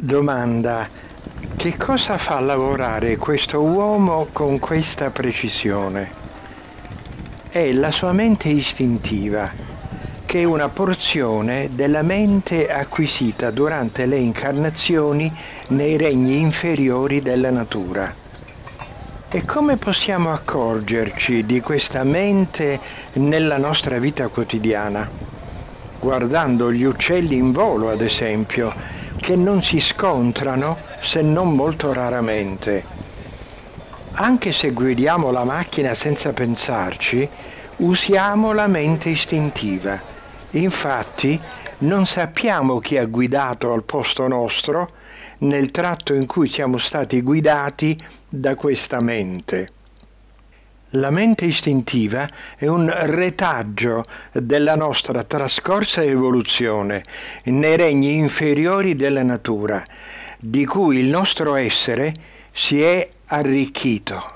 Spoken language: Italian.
Domanda: che cosa fa lavorare questo uomo con questa precisione? È la sua mente istintiva, che è una porzione della mente acquisita durante le incarnazioni nei regni inferiori della natura. E come possiamo accorgerci di questa mente nella nostra vita quotidiana? Guardando gli uccelli in volo, ad esempio, che non si scontrano se non molto raramente. Anche se guidiamo la macchina senza pensarci, usiamo la mente istintiva. Infatti, non sappiamo chi ha guidato al posto nostro nel tratto in cui siamo stati guidati da questa mente. La mente istintiva è un retaggio della nostra trascorsa evoluzione nei regni inferiori della natura, di cui il nostro essere si è arricchito.